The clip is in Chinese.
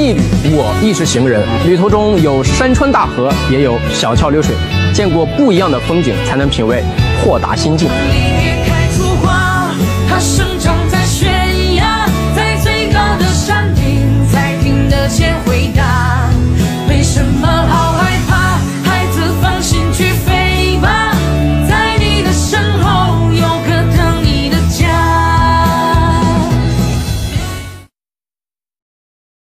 逆旅，我亦是行人。旅途中有山川大河，也有小桥流水，见过不一样的风景，才能品味豁达心境。 开出花，它是